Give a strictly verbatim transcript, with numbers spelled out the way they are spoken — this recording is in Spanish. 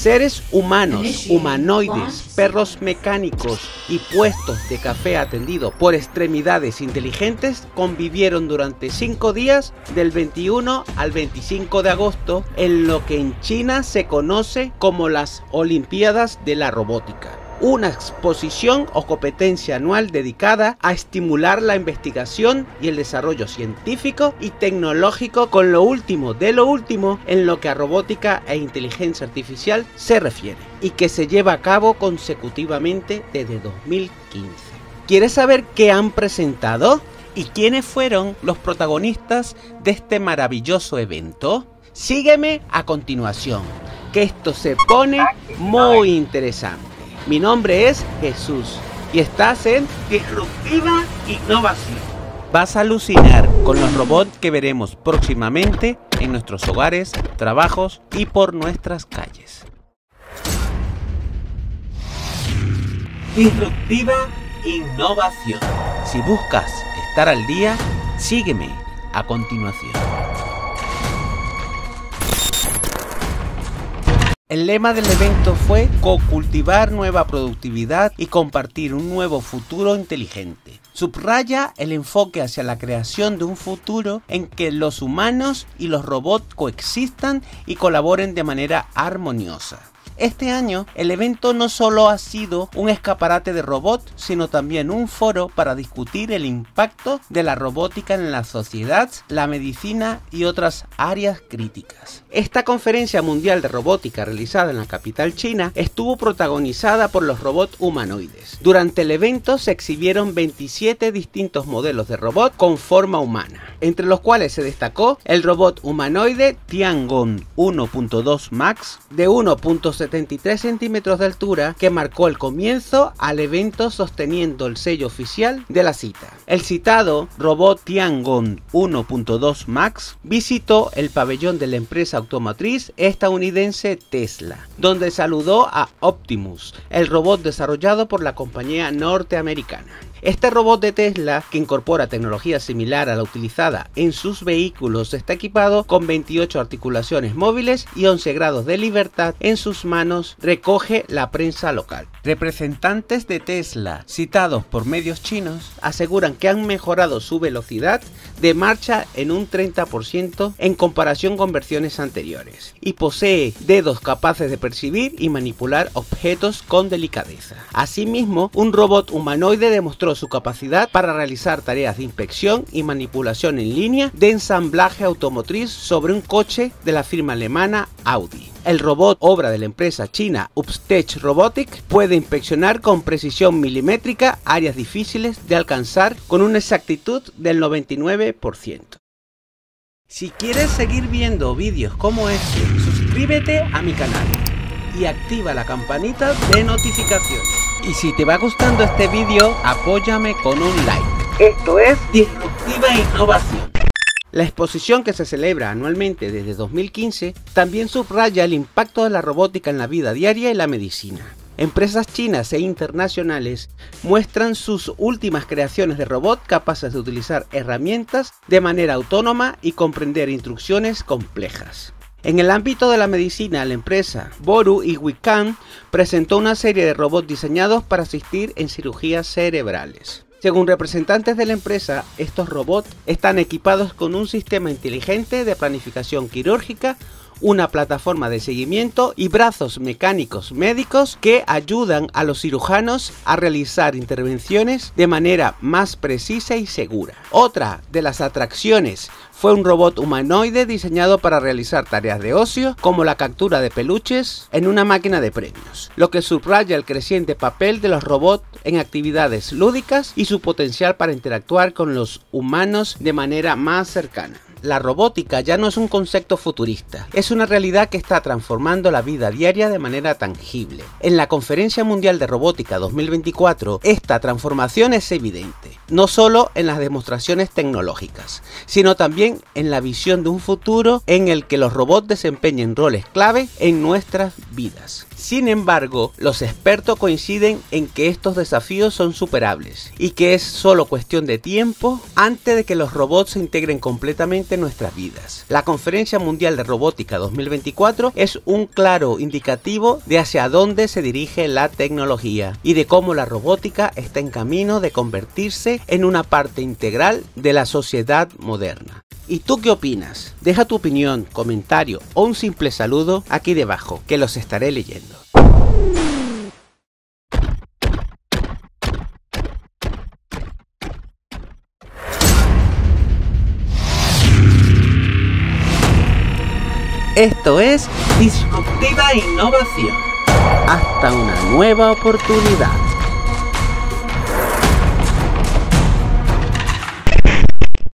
Seres humanos, humanoides, perros mecánicos y puestos de café atendido por extremidades inteligentes convivieron durante cinco días del veintiuno al veinticinco de agosto en lo que en China se conoce como las Olimpiadas de la Robótica. Una exposición o competencia anual dedicada a estimular la investigación y el desarrollo científico y tecnológico con lo último de lo último en lo que a robótica e inteligencia artificial se refiere, y que se lleva a cabo consecutivamente desde dos mil quince. ¿Quieres saber qué han presentado? ¿Y quiénes fueron los protagonistas de este maravilloso evento? Sígueme a continuación, que esto se pone muy interesante. Mi nombre es Jesús y estás en Disruptiva Innovación. Vas a alucinar con los robots que veremos próximamente en nuestros hogares, trabajos y por nuestras calles. Disruptiva Innovación. Si buscas estar al día, sígueme a continuación. El lema del evento fue co-cultivar nueva productividad y compartir un nuevo futuro inteligente. Subraya el enfoque hacia la creación de un futuro en que los humanos y los robots coexistan y colaboren de manera armoniosa. Este año, el evento no solo ha sido un escaparate de robots, sino también un foro para discutir el impacto de la robótica en la sociedad, la medicina y otras áreas críticas. Esta conferencia mundial de robótica realizada en la capital china estuvo protagonizada por los robots humanoides. Durante el evento se exhibieron veintisiete distintos modelos de robot con forma humana, entre los cuales se destacó el robot humanoide Tiangong uno punto dos Max de uno punto setenta y tres centímetros de altura, que marcó el comienzo al evento sosteniendo el sello oficial de la cita. El citado robot Tiangong uno punto dos Max visitó el pabellón de la empresa automotriz estadounidense Tesla, donde saludó a Optimus, el robot desarrollado por la compañía norteamericana. Este robot de Tesla, que incorpora tecnología similar a la utilizada en sus vehículos, está equipado con veintiocho articulaciones móviles y once grados de libertad en sus manos, recoge la prensa local. Representantes de Tesla, citados por medios chinos, aseguran que han mejorado su velocidad de marcha en un treinta por ciento en comparación con versiones anteriores, y posee dedos capaces de percibir y manipular objetos con delicadeza. Asimismo, un robot humanoide demostró su capacidad para realizar tareas de inspección y manipulación en línea de ensamblaje automotriz sobre un coche de la firma alemana Audi. El robot, obra de la empresa china Uptech Robotics, puede inspeccionar con precisión milimétrica áreas difíciles de alcanzar con una exactitud del noventa y nueve por ciento. Si quieres seguir viendo vídeos como este, suscríbete a mi canal y activa la campanita de notificaciones. Y si te va gustando este vídeo, apóyame con un like. Esto es Disruptiva Innovación. La exposición, que se celebra anualmente desde dos mil quince, también subraya el impacto de la robótica en la vida diaria y la medicina. Empresas chinas e internacionales muestran sus últimas creaciones de robots capaces de utilizar herramientas de manera autónoma y comprender instrucciones complejas. En el ámbito de la medicina, la empresa Boru y Wiccan presentó una serie de robots diseñados para asistir en cirugías cerebrales. Según representantes de la empresa, estos robots están equipados con un sistema inteligente de planificación quirúrgica, una plataforma de seguimiento y brazos mecánicos médicos que ayudan a los cirujanos a realizar intervenciones de manera más precisa y segura. Otra de las atracciones fue un robot humanoide diseñado para realizar tareas de ocio, como la captura de peluches en una máquina de premios, lo que subraya el creciente papel de los robots en actividades lúdicas y su potencial para interactuar con los humanos de manera más cercana. La robótica ya no es un concepto futurista, es una realidad que está transformando la vida diaria de manera tangible. En la Conferencia Mundial de Robótica dos mil veinticuatro, esta transformación es evidente. no solo en las demostraciones tecnológicas, sino también en la visión de un futuro en el que los robots desempeñen roles clave en nuestras vidas. Sin embargo, los expertos coinciden en que estos desafíos son superables y que es solo cuestión de tiempo antes de que los robots se integren completamente en nuestras vidas. La Conferencia Mundial de Robótica dos mil veinticuatro es un claro indicativo de hacia dónde se dirige la tecnología y de cómo la robótica está en camino de convertirse en una parte integral de la sociedad moderna. ¿Y tú qué opinas? Deja tu opinión, comentario o un simple saludo aquí debajo, que los estaré leyendo. Esto es Disruptiva Innovación. Hasta una nueva oportunidad.